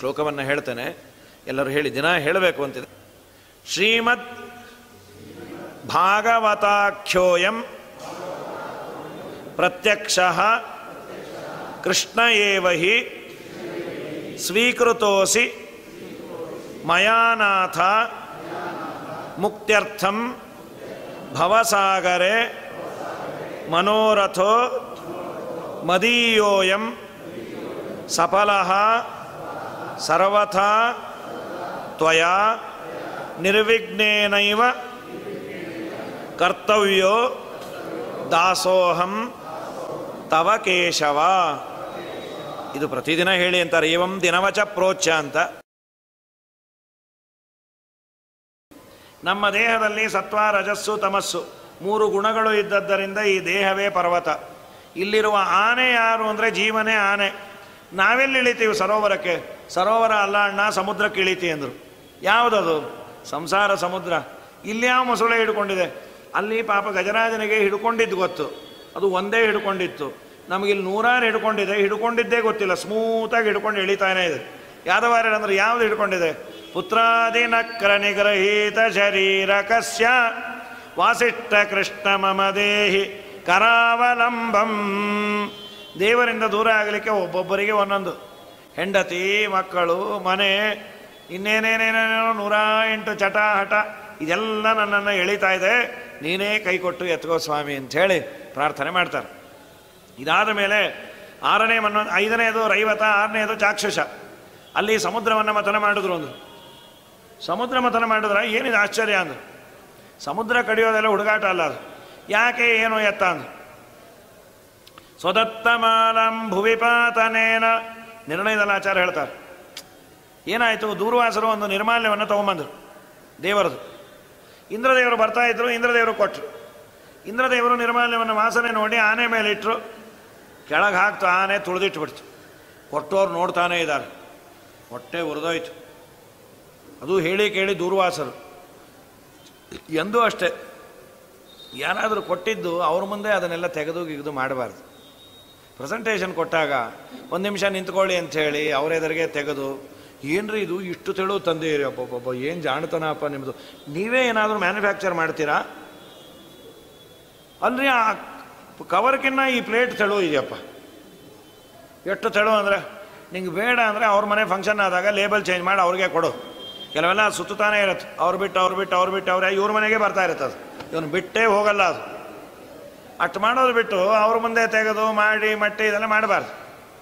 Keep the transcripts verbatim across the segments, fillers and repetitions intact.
ಶ್ಲೋಕವನ್ನು ಹೇಳ್ತೇನೆ, ಎಲ್ಲರೂ ಹೇಳಿ, ದಿನ ಹೇಳಬೇಕು ಅಂತಿದೆ. ಶ್ರೀಮದ್ ಭಾಗವತಾಖ್ಯೋಯಂ ಪ್ರತ್ಯಕ್ಷಃ ಕೃಷ್ಣ ಏವ ಹಿ ಸ್ವೀಕೃತೋಸಿ ಮಯಾನಾಥ ಮುಕ್ತ್ಯರ್ಥಂ ಭವಸಾಗರೆ ಮನೋರಥೋ ಮದೀಯೋಯಂ ಸಫಲಃ ಸರ್ವಥಾ ತ್ವಯಾ ನಿರ್ವಿಘ್ನೇನೈವ ಕರ್ತವ್ಯೋ ದಾಸೋಹಂ ತವ ಕೇಶವ. ಇದು ಪ್ರತಿದಿನ ಹೇಳಿ ಅಂತಾರೆ. ಏವಂ ದಿನವಚ ಪ್ರೋಚ್ಯ ಅಂತ. ನಮ್ಮ ದೇಹದಲ್ಲಿ ಸತ್ವ, ರಜಸ್ಸು, ತಮಸ್ಸು ಮೂರು ಗುಣಗಳು ಇದ್ದದ್ದರಿಂದ ಈ ದೇಹವೇ ಪರ್ವತ. ಇಲ್ಲಿರುವ ಆನೆ ಯಾರು ಅಂದರೆ ಜೀವನೇ ಆನೆ. ನಾವೆಲ್ಲಿ ಇಳಿತೀವಿ ಸರೋವರಕ್ಕೆ? ಸರೋವರ ಅಲ್ಲ ಅಣ್ಣ, ಸಮುದ್ರಕ್ಕೆ ಇಳಿತಿ ಅಂದರು. ಯಾವುದದು? ಸಂಸಾರ ಸಮುದ್ರ. ಇಲ್ಲಿ ಯಾವ ಮೊಸಳೆ ಹಿಡ್ಕೊಂಡಿದೆ? ಅಲ್ಲಿ ಪಾಪ ಗಜರಾಜನಿಗೆ ಹಿಡ್ಕೊಂಡಿದ್ದು ಗೊತ್ತು, ಅದು ಒಂದೇ ಹಿಡ್ಕೊಂಡಿತ್ತು. ನಮಗಿಲ್ಲಿ ನೂರಾರು ಹಿಡ್ಕೊಂಡಿದೆ, ಹಿಡ್ಕೊಂಡಿದ್ದೇ ಗೊತ್ತಿಲ್ಲ, ಸ್ಮೂತಾಗಿ ಹಿಡ್ಕೊಂಡು ಇಳಿತಾನೇ ಇದೆ. ಯಾದವಾರ್ಯರು ಅಂದ್ರೆ ಯಾವುದು ಹಿಡ್ಕೊಂಡಿದೆ? ಪುತ್ರಾದಿನಕ್ರ ನಿಗ್ರಹೀತ ಶರೀರಕಸ್ಯ ವಾಸಿಷ್ಠ ಕೃಷ್ಣ ಮಮ ದೇಹಿ ಕರಾವಲಂಬಂ. ದೇವರಿಂದ ದೂರ ಆಗಲಿಕ್ಕೆ ಒಬ್ಬೊಬ್ಬರಿಗೆ ಒಂದೊಂದು ಹೆಂಡತಿ, ಮಕ್ಕಳು, ಮನೆ, ಇನ್ನೇನೇನೇನೇನೋ ನೂರ ಎಂಟು ಚಟ ಹಠ, ಇದೆಲ್ಲ ನನ್ನನ್ನು ಎಳಿತಾ ಇದೆ, ನೀನೇ ಕೈ ಕೊಟ್ಟು ಎತ್ಕೋ ಸ್ವಾಮಿ ಅಂಥೇಳಿ ಪ್ರಾರ್ಥನೆ ಮಾಡ್ತಾರೆ. ಇದಾದ ಮೇಲೆ ಆರನೇ ಮನ್ನೊ ಐದನೇದು ರೈವತ, ಆರನೇದು ಚಾಕ್ಷುಷ. ಅಲ್ಲಿ ಸಮುದ್ರವನ್ನು ಮಥನ ಮಾಡಿದ್ರು. ಒಂದು ಸಮುದ್ರ ಮಥನ ಮಾಡಿದ್ರೆ ಏನಿದೆ ಆಶ್ಚರ್ಯ ಅಂದರು. ಸಮುದ್ರ ಕಡಿಯೋದೆಲ್ಲ ಹುಡುಗಾಟ ಅಲ್ಲ ಅದು. ಯಾಕೆ, ಏನು, ಎತ್ತ ಅಂದರು. ಸ್ವದತ್ತಮಾಲಂ ಭುವಿಪಾತನೇನ ನಿರ್ಣಯದಲ್ಲಿ ಆಚಾರ್ಯ ಹೇಳ್ತಾರೆ. ಏನಾಯಿತು? ದೂರ್ವಾಸರು ಒಂದು ನಿರ್ಮಾಲ್ಯವನ್ನು ತೊಗೊಂಬಂದರು ದೇವರದು. ಇಂದ್ರದೇವರು ಬರ್ತಾ ಇದ್ರು, ಇಂದ್ರದೇವರು ಕೊಟ್ಟರು. ಇಂದ್ರದೇವರು ನಿರ್ಮಾಲ್ಯವನ್ನು ವಾಸನೆ ನೋಡಿ ಆನೆ ಮೇಲೆ ಇಟ್ಟರು. ಕೆಳಗೆ ಹಾಕ್ತು, ಆನೆ ತುಳಿದಿಟ್ಬಿಡ್ತು. ಕೊಟ್ಟೋರು ನೋಡ್ತಾನೇ ಇದ್ದಾರೆ. ಹೊಟ್ಟೆ ಉರಿದೋಯ್ತು. ಅದು ಹೇಳಿ ಕೇಳಿ ದೂರ್ವಾಸರು. ಎಂದೂ ಅಷ್ಟೇ ಯಾರಾದರೂ ಕೊಟ್ಟಿದ್ದು ಅವ್ರ ಮುಂದೆ ಅದನ್ನೆಲ್ಲ ತೆಗೆದು ಗಿಗ್ದು ಮಾಡಬಾರ್ದು. ಪ್ರೆಸೆಂಟೇಷನ್ ಕೊಟ್ಟಾಗ ಒಂದು ನಿಮಿಷ ನಿಂತ್ಕೊಳ್ಳಿ ಅಂಥೇಳಿ ಅವರೆದರಿಗೆ ತೆಗೆದು, ಏನ್ರಿ ಇದು ಇಷ್ಟು ತೆಳು ತಂದೆಯಿರಿ, ಅಬ್ಬಬ್ಬಬ್ಬ ಏನು ಜಾಣತನಪ್ಪ ನಿಮ್ಮದು, ನೀವೇ ಏನಾದರೂ ಮ್ಯಾನುಫ್ಯಾಕ್ಚರ್ ಮಾಡ್ತೀರಾ? ಅಲ್ರಿ ಆ ಕವರ್ಕಿನ್ನ ಈ ಪ್ಲೇಟ್ ತೆಳು ಇದೆಯಪ್ಪ. ಎಷ್ಟು ತೆಳು ಅಂದರೆ ನಿಂಗೆ ಬೇಡ ಅಂದರೆ ಅವ್ರ ಮನೆ ಫಂಕ್ಷನ್ ಆದಾಗ ಲೇಬಲ್ ಚೇಂಜ್ ಮಾಡಿ ಅವ್ರಿಗೆ ಕೊಡು. ಕೆಲವೆಲ್ಲ ಸುತ್ತಾನೇ ಇರುತ್ತೆ. ಅವ್ರು ಬಿಟ್ಟು ಅವ್ರು ಬಿಟ್ಟು ಅವ್ರು ಬಿಟ್ಟು ಅವ್ರೆ ಇವ್ರ ಮನೆಗೆ ಬರ್ತಾ ಇರುತ್ತೆ. ಅದು ಇವನು ಬಿಟ್ಟೇ ಹೋಗಲ್ಲ. ಅದು ಅಷ್ಟು ಮಾಡೋದು ಬಿಟ್ಟು ಅವ್ರ ಮುಂದೆ ತೆಗೆದು ಮಾಡಿ ಮಟ್ಟಿ ಇದೆಲ್ಲ ಮಾಡಬಾರ್ದು.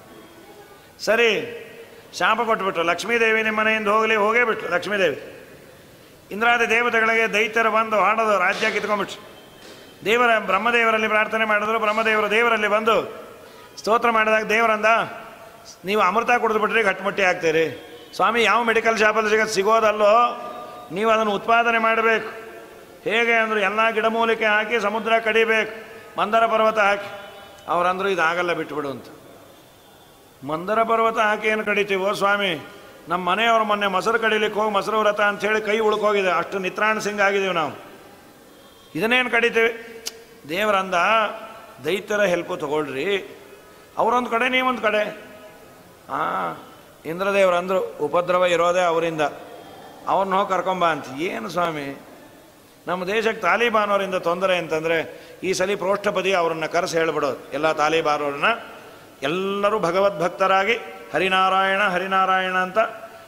ಸರಿ, ಶಾಪ ಕೊಟ್ಬಿಟ್ರು. ಲಕ್ಷ್ಮೀದೇವಿ ನಿಮ್ಮ ಮನೆಯಿಂದ ಹೋಗಲಿ, ಹೋಗೇ ಬಿಟ್ರು ಲಕ್ಷ್ಮೀದೇವಿ. ಇಂದ್ರಾದಿ ದೇವತೆಗಳಿಗೆ ದೈತ್ಯರು ಬಂದು ಹಾಡೋದು, ರಾಜ್ಯ ಕಿತ್ಕೊಂಡ್ಬಿಟ್ರು. ದೇವರ ಬ್ರಹ್ಮದೇವರಲ್ಲಿ ಪ್ರಾರ್ಥನೆ ಮಾಡಿದ್ರು. ಬ್ರಹ್ಮದೇವರು ದೇವರಲ್ಲಿ ಬಂದು ಸ್ತೋತ್ರ ಮಾಡಿದಾಗ ದೇವರಂದ, ನೀವು ಅಮೃತ ಕುಡಿದ್ಬಿಟ್ರಿ ಗಟ್ಟಿಮುಟ್ಟಿ ಆಗ್ತೀರಿ. ಸ್ವಾಮಿ, ಯಾವ ಮೆಡಿಕಲ್ ಶಾಪಲ್ಲಿ ಸಿಗೋದು ಸಿಗೋದಲ್ಲೋ, ನೀವು ಅದನ್ನು ಉತ್ಪಾದನೆ ಮಾಡಬೇಕು. ಹೇಗೆ ಅಂದರು, ಎಲ್ಲ ಗಿಡಮೂಲಿಕೆ ಹಾಕಿ ಸಮುದ್ರ ಕಡಿಬೇಕು, ಮಂದರ ಪರ್ವತ ಹಾಕಿ. ಅವರಂದರು ಇದಾಗಲ್ಲ, ಬಿಟ್ಬಿಡು ಅಂತ. ಮಂದರ ಪರ್ವತ ಹಾಕಿ ಏನು ಕಡಿತೀವೋ ಸ್ವಾಮಿ? ನಮ್ಮ ಮನೆಯವ್ರ ಮೊನ್ನೆ ಮೊಸರು ಕಡಿಲಿಕ್ಕೆ ಹೋಗಿ ಮೊಸರು ವ್ರತ ಅಂಥೇಳಿ ಕೈ ಉಳ್ಕೋಗಿದೆ, ಅಷ್ಟು ನಿತ್ರಾಣ ಸಿಂಗ್ ಆಗಿದ್ದೀವಿ ನಾವು, ಇದನ್ನೇನು ಕಡಿತೀವಿ? ದೇವರಂದ, ದೈತ್ಯರ ಹೆಲ್ಪು ತಗೊಳ್ರಿ, ಅವರೊಂದು ಕಡೆ ನೀವೊಂದು ಕಡೆ. ಹಾಂ, ಇಂದ್ರದೇವರು ಅಂದರು, ಉಪದ್ರವ ಇರೋದೇ ಅವರಿಂದ, ಅವ್ರನ್ನ ಹೋಗಿ ಕರ್ಕೊಂಬ ಅಂತ. ಏನು ಸ್ವಾಮಿ, ನಮ್ಮ ದೇಶಕ್ಕೆ ತಾಲಿಬಾನವರಿಂದ ತೊಂದರೆ ಅಂತಂದರೆ ಈ ಸಲ ಪ್ರೋಷ್ಠಪದಿ ಅವರನ್ನು ಕರೆಸಿ ಹೇಳ್ಬಿಡೋದು. ಎಲ್ಲ ತಾಲಿಬಾನವ್ರನ್ನ ಎಲ್ಲರೂ ಭಗವದ್ಭಕ್ತರಾಗಿ ಹರಿನಾರಾಯಣ ಹರಿನಾರಾಯಣ ಅಂತ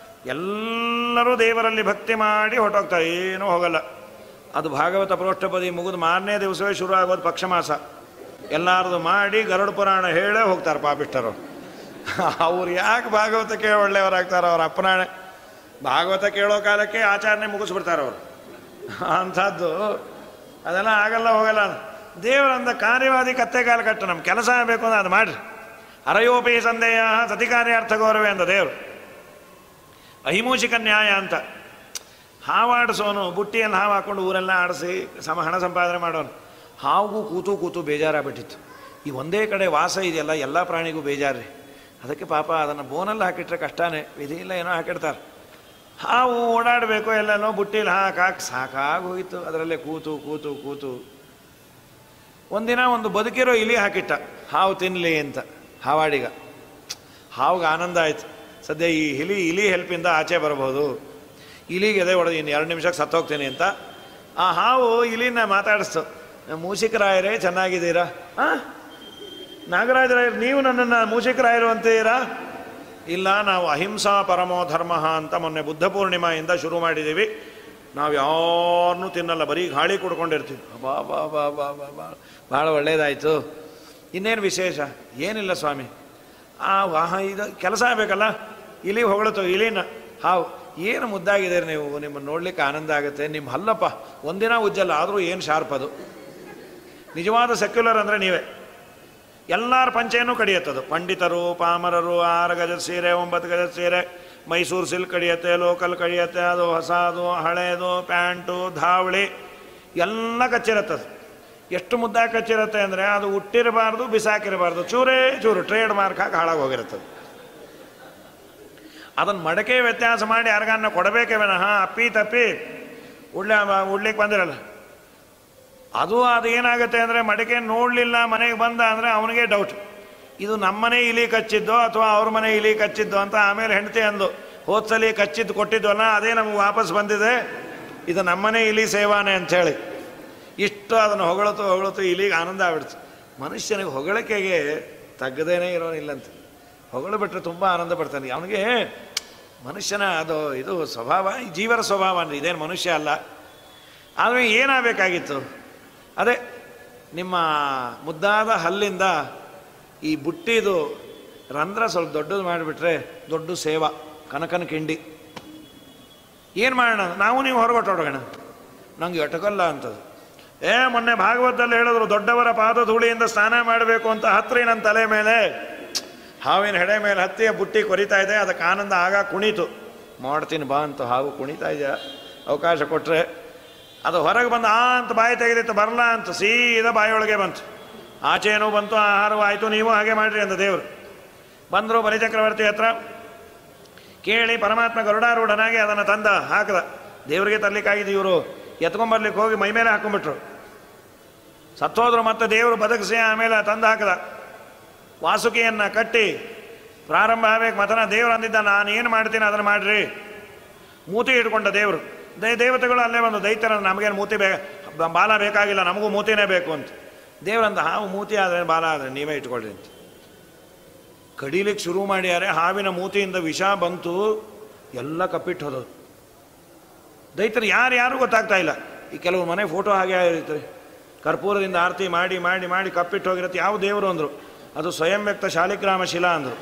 ಎಲ್ಲರೂ ದೇವರಲ್ಲಿ ಭಕ್ತಿ ಮಾಡಿ ಹೊರಟೋಗ್ತಾರೆ, ಏನೂ ಹೋಗಲ್ಲ. ಅದು ಭಾಗವತ ಪ್ರೋಷ್ಠಪದಿ ಮುಗಿದು ಮಾರನೇ ದಿವಸವೇ ಶುರು ಆಗೋದು ಪಕ್ಷಮಾಸ. ಎಲ್ಲರದು ಮಾಡಿ ಗರುಡ ಪುರಾಣ ಹೇಳೇ ಹೋಗ್ತಾರೆ ಪಾಪಿಷ್ಟರು. ಅವ್ರು ಯಾಕೆ ಭಾಗವತ ಕೇಳೋ ಒಳ್ಳೆಯವರಾಗ್ತಾರೆ? ಅವ್ರ ಅಪ್ಪನಾಣೆ ಭಾಗವತ ಕೇಳೋ ಕಾಲಕ್ಕೆ ಆಚರಣೆ ಮುಗಿಸ್ಬಿಡ್ತಾರೆ ಅವರು. ಅಂಥದ್ದು ಅದೆಲ್ಲ ಆಗಲ್ಲ, ಹೋಗಲ್ಲ. ದೇವರಂದ ಕಾರ್ಯವಾದಿ ಕತ್ತೆ ಕಾಲ ಕಟ್ಟು, ನಮ್ಮ ಕೆಲಸ ಆಗಬೇಕು ಅಂದ್ರೆ ಅದು ಮಾಡಿರಿ. ಅರಯೋಪಿ ಸಂದೇಹ ಸತಿ ಕಾರ್ಯಾರ್ಥ ಗೌರವೇ ಅಂತ ದೇವರು. ಅಹಿಮೂಷಿಕ ನ್ಯಾಯ ಅಂತ ಹಾವಾಡಿಸೋನು, ಬುಟ್ಟಿಯಲ್ಲಿ ಹಾವು ಹಾಕ್ಕೊಂಡು ಊರೆಲ್ಲ ಆಡಿಸಿ ಸಮ ಹಣ ಸಂಪಾದನೆ ಮಾಡೋನು. ಹಾವಿಗೂ ಕೂತು ಕೂತು ಬೇಜಾರಾಗ್ಬಿಟ್ಟಿತ್ತು. ಈ ಒಂದೇ ಕಡೆ ವಾಸ ಇದೆಯಲ್ಲ, ಎಲ್ಲ ಪ್ರಾಣಿಗೂ ಬೇಜಾರ್ರಿ. ಅದಕ್ಕೆ ಪಾಪ ಅದನ್ನು ಬೋನಲ್ಲಿ ಹಾಕಿಟ್ರೆ ಕಷ್ಟನೇ, ವಿಧಿ ಇಲ್ಲ ಏನೋ ಹಾಕಿಡ್ತಾರೆ. ಹಾವು ಓಡಾಡಬೇಕು, ಎಲ್ಲನೋ ಬುಟ್ಟಿಲಿ ಹಾಕಿ ಹಾಕಿ ಸಾಕಾಗೋಗಿತ್ತು. ಅದರಲ್ಲೇ ಕೂತು ಕೂತು ಕೂತು ಒಂದಿನ ಒಂದು ಬದುಕಿರೋ ಇಲಿ ಹಾಕಿಟ್ಟ, ಹಾವು ತಿನ್ನಲಿ ಅಂತ. ಹಾವಾಡಿಗ ಹಾವಿಗೆ ಆನಂದ ಆಯಿತು. ಸದ್ಯ ಈ ಇಲಿ ಇಲಿ ಹೆಲ್ಪಿಂದ ಆಚೆ ಬರ್ಬೋದು, ಇಲಿಗೆ ಎದೆ ಹೊಡೆದು ಇನ್ನು ಎರಡು ನಿಮಿಷಕ್ಕೆ ಸತ್ತೋಗ್ತೀನಿ ಅಂತ. ಆ ಹಾವು ಇಲಿನ ಮಾತಾಡಿಸ್ತು, ಮೂಷಿಕರಾಯರೇ ಚೆನ್ನಾಗಿದ್ದೀರಾ? ಹಾಂ, ನಾಗರಾಜರಾಯರು ನೀವು ನನ್ನನ್ನು ಮೂಷಿಕರಾಯರು ಅಂತೀರಾ? ಇಲ್ಲ, ನಾವು ಅಹಿಂಸಾ ಪರಮೋ ಧರ್ಮ ಅಂತ ಮೊನ್ನೆ ಬುದ್ಧ ಪೂರ್ಣಿಮೆಯಿಂದ ಶುರು ಮಾಡಿದ್ದೀವಿ. ನಾವು ಯಾರನ್ನೂ ತಿನ್ನಲ್ಲ, ಬರೀ ಗಾಳಿ ಕುಡ್ಕೊಂಡಿರ್ತೀವಿ. ಬಾ ಬಾ ಬಾ ಬಾ ಬಾ ಬಾ ಭಾಳ ಒಳ್ಳೇದಾಯಿತು. ಇನ್ನೇನು ವಿಶೇಷ? ಏನಿಲ್ಲ ಸ್ವಾಮಿ, ಆ ವಾಹ ಇದು ಕೆಲಸ ಆಗಬೇಕಲ್ಲ. ಇಲಿ ಹೊಗಳತು ಇಲಿನ, ಹಾವು ಏನು ಮುದ್ದಾಗಿದ್ದೀರಿ ನೀವು, ನಿಮ್ಮನ್ನು ನೋಡ್ಲಿಕ್ಕೆ ಆನಂದ ಆಗುತ್ತೆ. ನಿಮ್ಮ ಹಲ್ಲಪ್ಪ ಒಂದಿನ ಉಜ್ಜಲ್ಲ, ಆದರೂ ಏನು ಶಾರ್ಪ್ ಅದು. ನಿಜವಾದ ಸೆಕ್ಯುಲರ್ ಅಂದರೆ ನೀವೇ. ಎಲ್ಲರ ಪಂಚೆಯನ್ನು ಕಡಿಯುತ್ತದು. ಪಂಡಿತರು, ಪಾಮರರು, ಆರು ಗಜದ ಸೀರೆ, ಒಂಬತ್ತು ಗಜದ ಸೀರೆ, ಮೈಸೂರು ಸಿಲ್ಕ್ ಕಡಿಯುತ್ತೆ, ಲೋಕಲ್ ಕಡಿಯುತ್ತೆ, ಅದು ಹೊಸದು ಹಳೇದು, ಪ್ಯಾಂಟು ಧಾವಳಿ ಎಲ್ಲ ಕಚ್ಚಿರುತ್ತದು. ಎಷ್ಟು ಮುದ್ದಾಗಿ ಕಚ್ಚಿರುತ್ತೆ ಅಂದರೆ ಅದು ಹುಟ್ಟಿರಬಾರ್ದು, ಬಿಸಾಕಿರಬಾರ್ದು, ಚೂರೇ ಚೂರು ಟ್ರೇಡ್ ಮಾರ್ಕ್ ಹಾಕಿ ಹಾಳಾಗಿ ಹೋಗಿರುತ್ತದೆ. ಅದನ್ನು ಮಡಕೆ ವ್ಯತ್ಯಾಸ ಮಾಡಿ ಯಾರಿಗಾನ ಕೊಡಬೇಕೇ ವಿನಃ ಅಪ್ಪಿ ತಪ್ಪಿ ಉಡ್ಲ ಉಡ್ಲಿಕ್ಕೆ ಬಂದಿರಲ್ಲ. ಅದು ಅದು ಏನಾಗುತ್ತೆ ಅಂದರೆ ಮಡಕೆ ನೋಡಲಿಲ್ಲ, ಮನೆಗೆ ಬಂದ ಅಂದರೆ ಅವನಿಗೆ ಡೌಟ್, ಇದು ನಮ್ಮನೆ ಇಲಿ ಕಚ್ಚಿದ್ದೋ ಅಥವಾ ಅವ್ರ ಮನೆ ಇಲಿ ಕಚ್ಚಿದ್ದೋ ಅಂತ. ಆಮೇಲೆ ಹೆಂಡತಿ ಅಂದು, ಹೋದ್ಸಲಿ ಕಚ್ಚಿದ್ದು ಕೊಟ್ಟಿದ್ವಲ್ಲ ಅದೇ ನಮಗೆ ವಾಪಸ್ ಬಂದಿದೆ, ಇದು ನಮ್ಮನೆ ಇಲಿ ಸೇವಾನೆ ಅಂಥೇಳಿ. ಇಷ್ಟು ಅದನ್ನು ಹೊಗಳತು ಹೊಗಳತು ಇಲಿಗೆ ಆನಂದ ಆಗ್ಬಿಡ್ತು. ಮನುಷ್ಯನಿಗೆ ಹೊಗಳಿಕೆಗೆ ತಗ್ಗದೇನೆ ಇರೋನಿಲ್ಲಂತ. ಹೊಗಳು ಬಿಟ್ಟರೆ ತುಂಬ ಆನಂದ ಪಡ್ತಾನೆ. ಅವನಿಗೆ ಮನುಷ್ಯನ ಅದು ಇದು ಸ್ವಭಾವ, ಜೀವನ ಸ್ವಭಾವ ಅಂದರೆ ಇದೇನು ಮನುಷ್ಯ ಅಲ್ಲ. ಆದರೆ ಏನಾಗಬೇಕಾಗಿತ್ತು? ಅದೇ ನಿಮ್ಮ ಮುದ್ದಾದ ಹಲ್ಲಿಂದ ಈ ಬುಟ್ಟಿದು ರಂಧ್ರ ಸ್ವಲ್ಪ ದೊಡ್ಡದು ಮಾಡಿಬಿಟ್ರೆ ದೊಡ್ಡ ಸೇವಾ, ಕನಕನ ಕಿಂಡಿ. ಏನು ಮಾಡೋಣ, ನಾವು ನೀವು ಹೊರಗೊಟ್ಟೋಡೋಣ, ನಂಗೆ ಎಟಕಲ್ಲ ಅಂತದು. ಏ ಮೊನ್ನೆ ಭಾಗವತದಲ್ಲಿ ಹೇಳಿದ್ರು, ದೊಡ್ಡವರ ಪಾದ ಧೂಳಿಯಿಂದ ಸ್ನಾನ ಮಾಡಬೇಕು ಅಂತ. ಹತ್ರಿ ನನ್ನ ತಲೆ ಮೇಲೆ ಹಾವಿನ ಹೆಡೆ ಮೇಲೆ ಹತ್ತಿ ಬುಟ್ಟಿ ಕೊರಿತಾ ಇದೆ, ಅದಕ್ಕೆ ಆನಂದ ಆಗ ಕುಣಿತು. ಮಾಡ್ತೀನಿ ಬಾ ಅಂತ ಹಾವು ಕುಣಿತಾ ಇದೆಯಾ, ಅವಕಾಶ ಕೊಟ್ಟರೆ. ಅದು ಹೊರಗೆ ಬಂದು ಆ ಅಂತ ಬಾಯಿ ತೆಗೆದಿತ್ತು, ಬರಲ್ಲ ಅಂತ ಸೀದಾ ಬಾಯಿಯೊಳಗೆ ಬಂತು. ಆಚೆನೂ ಬಂತು, ಆಹಾರವೂ ಆಯಿತು, ನೀವು ಹಾಗೆ ಮಾಡಿರಿ ಅಂತ ದೇವರು. ಬಂದರು ಬಲಿಚಕ್ರವರ್ತಿ ಹತ್ರ, ಕೇಳಿ ಪರಮಾತ್ಮ ಗರುಡಾರೂಢನಾಗಿ ಅದನ್ನು ತಂದ ಹಾಕದ. ದೇವರಿಗೆ ತರಲಿಕ್ಕಾಗಿದ್ದು ಇವರು ಎತ್ಕೊಂಬರ್ಲಿಕ್ಕೆ ಹೋಗಿ ಮೈ ಮೇಲೆ ಹಾಕೊಂಡ್ಬಿಟ್ರು, ಸತ್ತೋದ್ರು. ಮತ್ತೆ ದೇವರು ಬದುಕಿಸಿ ಆಮೇಲೆ ತಂದು ಹಾಕದ. ವಾಸುಕಿಯನ್ನು ಕಟ್ಟಿ ಪ್ರಾರಂಭ ಆಗಬೇಕು ಮತನ. ದೇವರು ಅಂದಿದ್ದ, ನಾನು ಏನು ಮಾಡ್ತೀನಿ ಅದನ್ನು ಮಾಡಿರಿ. ಮೂತಿ ಇಟ್ಕೊಂಡ ದೇವರು. ದೇ ದೇವತೆಗಳು ಅಲ್ಲೇ ಒಂದು ದೈತ್ಯರ, ನಮಗೇನು ಮೂತಿ ಬೇ ಬಾಲ ಬೇಕಾಗಿಲ್ಲ, ನಮಗೂ ಮೂತಿನೇ ಬೇಕು ಅಂತ. ದೇವರಂದ, ಹಾವು ಮೂತಿ ಆದರೆ ಬಾಲ ಆದರೆ ನೀವೇ ಇಟ್ಕೊಳ್ರಿ ಅಂತ. ಕಡಿಲಿಕ್ಕೆ ಶುರು ಮಾಡ್ಯಾರೆ. ಹಾವಿನ ಮೂತಿಯಿಂದ ವಿಷ ಬಂತು, ಎಲ್ಲ ಕಪ್ಪಿಟ್ಟು ಹೋದವು. ದೈತ್ಯರು ಯಾರು ಯಾರು ಗೊತ್ತಾಗ್ತಾ ಇಲ್ಲ. ಈ ಕೆಲವು ಮನೆ ಫೋಟೋ ಹಾಗೆ ಇರ್ತಾರೆ, ಕರ್ಪೂರದಿಂದ ಆರತಿ ಮಾಡಿ ಮಾಡಿ ಮಾಡಿ ಕಪ್ಪಿಟ್ಟು ಹೋಗಿರುತ್ತೆ. ಯಾವ ದೇವರು ಅಂದರು? ಅದು ಸ್ವಯಂ ವ್ಯಕ್ತ ಶಾಲಿಗ್ರಾಮ ಶಿಲಾ ಅಂದರು.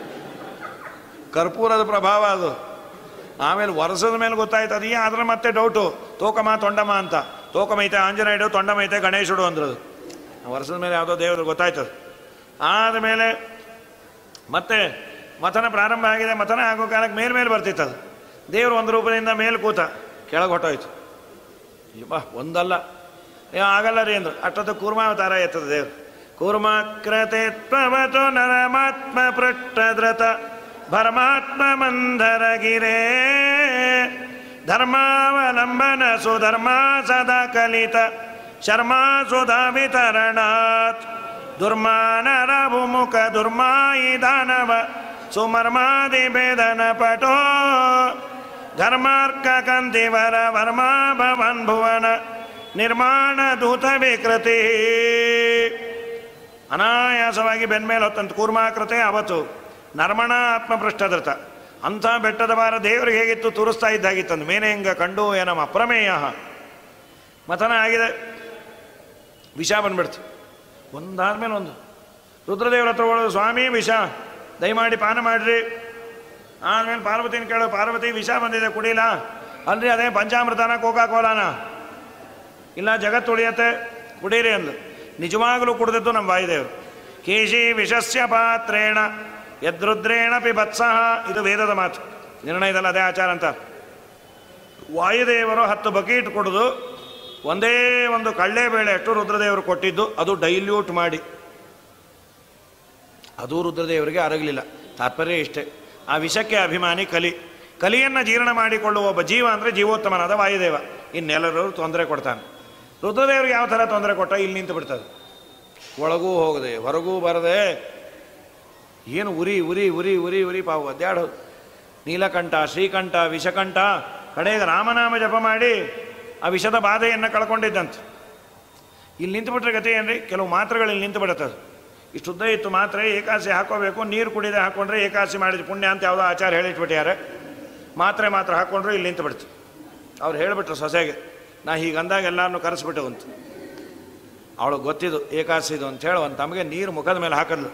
ಕರ್ಪೂರದ ಪ್ರಭಾವ ಅದು. ಆಮೇಲೆ ವರ್ಷದ ಮೇಲೆ ಗೊತ್ತಾಯ್ತು ಅದು. ಅದ್ರ ಮತ್ತೆ ಡೌಟು, ತೋಕಮ ತೊಂಡಮ ಅಂತ. ತೋಕಮೈತೆ ಆಂಜನೇಯುಡು, ತೊಂಡಮೈತೆ ಗಣೇಶುಡು ಅಂದ್ರದು. ವರ್ಷದ ಮೇಲೆ ಯಾವುದೋ ದೇವರು ಗೊತ್ತಾಯ್ತದು. ಆದಮೇಲೆ ಮತ್ತೆ ಮಥನ ಪ್ರಾರಂಭ ಆಗಿದೆ. ಮಥನ ಆಗೋ ಕಾಲಕ್ಕೆ ಮೇಲ್ಮೇಲೆ ಬರ್ತಿತ್ತದು. ದೇವರು ಒಂದು ರೂಪದಿಂದ ಮೇಲೆ ಕೂತ, ಕೆಳಗೆ ಹೊಟ್ಟೋಯ್ತು. ಬಾ ಒಂದಲ್ಲ, ಆಗಲ್ಲ ರೀ ಅಂದರು. ಅಷ್ಟೊತ್ತು ಕೂರ್ಮಾವತಾರ ಎತ್ತದ ದೇವರು. ಕೂರ್ಮಾಕೃತೆ ತ್ವವತು ನರಮಾತ್ಮ ಪೃಷ್ಠದ್ರತ ಭರಮಾತ್ಮ ಮಂದರ ಗಿರೇ ಧರ್ಮಾವಲಂಬನ ಸುಧರ್ಮ ಸದಾ ಕಲಿತ ಶರ್ಮಾ ಸುಧಾ ವಿತರಣಾತ್ ದುರ್ಮಾನರ ಭೂಮುಖ ದುರ್ಮಾಯಿ ದಾನವ ಸುಮರ್ಮಾದಿ ಭೇದನ ಪಟೋ ಧರ್ಮಾರ್ಕ ಕಂತಿವರ ವರ್ಮಾ ಭವನ್ ಭುವನ ನಿರ್ಮಾಣ ದೂತ ವಿಕೃತಿ. ಅನಾಯಾಸವಾಗಿ ಬೆನ್ಮೇಲೆ ಹೊತ್ತಂತ ಕೂರ್ಮಾಕೃತೆ ಅವತ್ತು ನರ್ಮಣ ಆತ್ಮಪೃಷ್ಠದೃತ. ಅಂಥ ಬೆಟ್ಟದ ಬಾರ ದೇವರಿಗೆ ಹೇಗಿತ್ತು ತೋರಿಸ್ತಾ ಇದ್ದಾಗಿತ್ತಂದು. ಮೇನೆ ಹಿಂಗ ಕಂಡು ಏನಮ್ಮ ಅಪ್ರಮೇಯ. ಮಥನ ಆಗಿದೆ, ವಿಷ ಬಂದ್ಬಿಡ್ತು. ಒಂದಾದ್ಮೇಲೆ ಒಂದು ರುದ್ರದೇವರ ಹತ್ರ ಹೋಗೋದು, ಸ್ವಾಮಿ ವಿಷ ದಯಮಾಡಿ ಪಾನ ಮಾಡಿರಿ. ಆಮೇಲೆ ಪಾರ್ವತಿನ ಕೇಳೋ, ಪಾರ್ವತಿ ವಿಷ ಬಂದಿದೆ ಕುಡಿಲ. ಅಲ್ರಿ ಅದೇ ಪಂಚಾಮೃತನ ಕೋಕಾ ಕೋಲಾನ? ಇಲ್ಲ ಜಗತ್ತು ಉಳಿಯತ್ತೆ ಕುಡೀರಿ ಅಂದು. ನಿಜವಾಗಲೂ ಕುಡಿದದ್ದು ನಮ್ಮ ವಾಯುದೇವರು. ಕೇಶಿ ವಿಷಸ್ಯ ಪಾತ್ರೇಣ ಯದ್ರುದ್ರೇಣ ಪಿಬತ್ಸಹ. ಇದು ವೇದದ ಮಾತು, ನಿರ್ಣಯದಲ್ಲಿ ಅದೇ ಆಚಾರ ಅಂತ. ವಾಯುದೇವರು ಹತ್ತು ಬಕೀಟ್ ಕುಡಿದು ಒಂದೇ ಒಂದು ಕಳ್ಳೆಬೇಳೆ ಅಷ್ಟು ರುದ್ರದೇವರು ಕೊಟ್ಟಿದ್ದು, ಅದು ಡೈಲ್ಯೂಟ್ ಮಾಡಿ. ಅದು ರುದ್ರದೇವರಿಗೆ ಅರಗಲಿಲ್ಲ. ತಾತ್ಪರ್ಯ ಇಷ್ಟೇ, ಆ ವಿಷಕ್ಕೆ ಅಭಿಮಾನಿ ಕಲಿ. ಕಲಿಯನ್ನು ಜೀರ್ಣ ಮಾಡಿಕೊಳ್ಳುವ ಒಬ್ಬ ಜೀವ ಅಂದರೆ ಜೀವೋತ್ತಮನಾದ ವಾಯುದೇವ. ಇನ್ನೆಲ್ಲರೂ ತೊಂದರೆ ಕೊಡ್ತಾನೆ. ರುದ್ರದೇವ್ರಿಗೆ ಯಾವ ಥರ ತೊಂದರೆ ಕೊಟ್ಟ? ಇಲ್ಲಿ ನಿಂತು ಬಿಡ್ತದೆ. ಒಳಗೂ ಹೋಗದೆ ಹೊರಗೂ ಬರದೆ ಏನು ಉರಿ ಉರಿ ಉರಿ ಉರಿ ಉರಿ ಪಾವು ಅದ್ಯಾಡೋದು. ನೀಲಕಂಠ, ಶ್ರೀಕಂಠ, ವಿಷಕಂಠ, ಕಡೆಗೆ ರಾಮನಾಮ ಜಪ ಮಾಡಿ ಆ ವಿಷದ ಬಾಧೆಯನ್ನು ಕಳ್ಕೊಂಡಿದ್ದಂತೆ. ಇಲ್ಲಿ ನಿಂತುಬಿಟ್ರೆ ಗತಿ ಏನ್ರಿ, ಕೆಲವು ಮಾತ್ರೆಗಳು ಇಲ್ಲಿ ನಿಂತು ಬಿಡುತ್ತದು. ಇಷ್ಟುದ್ದ ಇತ್ತು ಮಾತ್ರೆ, ಏಕಾಸಿ ಹಾಕೋಬೇಕು, ನೀರು ಕುಡಿದೆ ಹಾಕ್ಕೊಂಡ್ರೆ ಏಕಾಸಿ ಮಾಡಿದ ಪುಣ್ಯ ಅಂತ ಯಾವುದೋ ಆಚಾರ ಹೇಳಿಟ್ಬಿಟ್ಟಾರೆ. ಮಾತ್ರೆ ಮಾತ್ರ ಹಾಕ್ಕೊಂಡ್ರು ಇಲ್ಲಿ ನಿಂತು ಬಿಡ್ತು. ಅವ್ರು ಹೇಳಿಬಿಟ್ರು ಸೊಸೆಗೆ, ನಾ ಹೀಗೆ ಅಂದಾಗ ಎಲ್ಲರನ್ನೂ ಕರೆಸಿಬಿಟ್ಟು ಅಂತ. ಅವಳಿಗೆ ಗೊತ್ತಿದ್ದು ಏಕಾಸಿದು ಅಂಥೇಳಿ ಒಂದು ತಮಗೆ ನೀರು ಮುಖದ ಮೇಲೆ ಹಾಕಿದ್ಲು.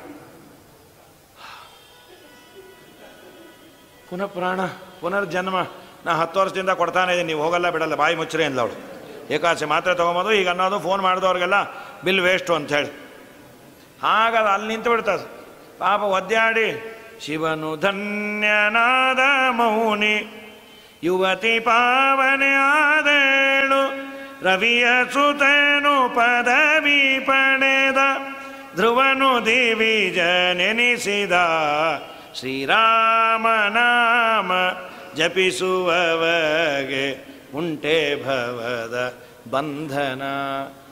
ಪುನಃ ಪ್ರಾಣ ಪುನರ್ಜನ್ಮ ನಾ ಹತ್ತು ವರ್ಷದಿಂದ ಕೊಡ್ತಾನೆ ಇದ್ದೀನಿ, ನೀವು ಹೋಗಲ್ಲ ಬಿಡಲ್ಲ, ಬಾಯಿ ಮುಚ್ಚರಿ ಅಂದ್ಲು ಅವಳು. ಏಕಾಸಿ ಮಾತ್ರೆ ತೊಗೊಂಬೋದು ಈಗ ಅನ್ನೋದು, ಫೋನ್ ಮಾಡಿದವ್ರಿಗೆಲ್ಲ ಬಿಲ್ ವೇಸ್ಟು ಅಂಥೇಳಿ. ಹಾಗಾದ ಅಲ್ಲಿ ನಿಂತು ಬಿಡ್ತದೆ ಪಾಪ ಒದ್ದಾಡಿ. ಶಿವನು ಧನ್ಯನಾದ ಮೌನಿ, ಯುವತಿ ಪಾವನೆ ಆದೇಳು, ರವಿಯ ಸುತನು ಪದವಿ ಪಡೆದ, ಧ್ರುವನು ದಿವಿಜ ನೆನೆಸಿದ, ಶ್ರೀರಾಮನಾಮ ಜಪಿಸುವವಗೆ ಉಂಟೆ ಭವದ ಬಂಧನ.